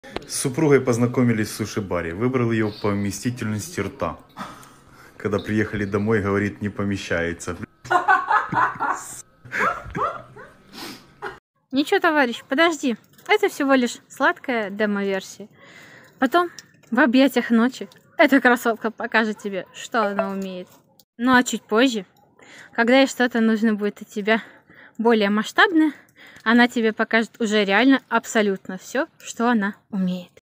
С супругой познакомились в суши-баре. Выбрал ее по вместительности рта. Когда приехали домой, говорит, не помещается. Ничего, товарищ, подожди. Это всего лишь сладкая демо-версия. Потом, в объятиях ночи, эта красотка покажет тебе, что она умеет. Ну а чуть позже, когда ей что-то нужно будет от тебя более масштабное, она тебе покажет уже реально абсолютно все, что она умеет.